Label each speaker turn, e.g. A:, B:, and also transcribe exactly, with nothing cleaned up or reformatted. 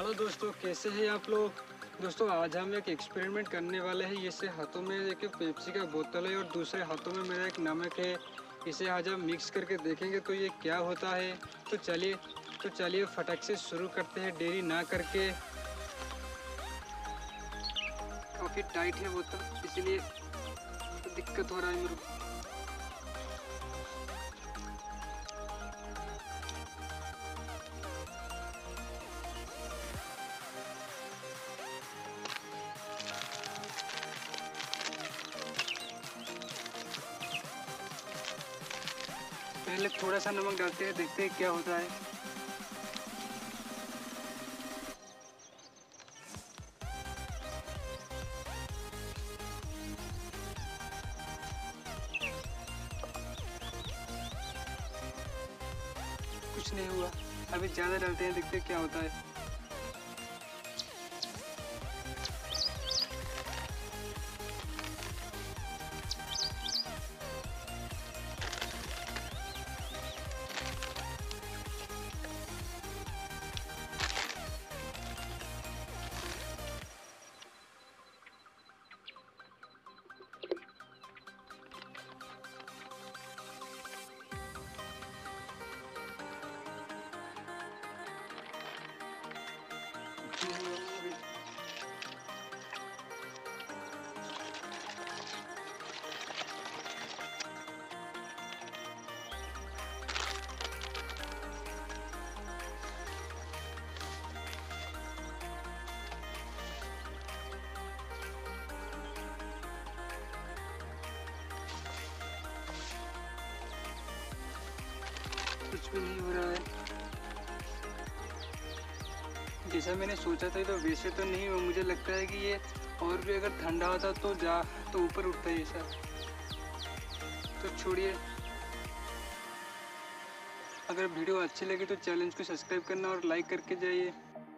A: Hello दोस्तों, कैसे हैं आप लोग। दोस्तों आज हम एक एक्सपेरिमेंट करने वाले हैं। इसे हाथों में एक पेप्सी का बोतल है और दूसरे हाथों में मेरा एक नमक है। इसे आज हम मिक्स करके देखेंगे तो ये क्या होता है। तो चलिए तो चलिए फटाक से शुरू करते हैं, देरी ना करके। काफ़ी टाइट है बोतल, इसलिए दिक्कत हो रहा है मेरे को। पहले थोड़ा सा नमक डालते हैं, देखते हैं क्या होता है। कुछ नहीं हुआ, अभी ज़्यादा डालते हैं, देखते हैं क्या होता है। कुछ भी नहीं हो रहा है जैसा मैंने सोचा था। तो वैसे तो नहीं हो, मुझे लगता है कि ये और भी अगर ठंडा होता तो जा तो ऊपर उठता है ये सब। तो छोड़िए, अगर वीडियो अच्छी लगी तो चैनल को सब्सक्राइब करना और लाइक करके जाइए।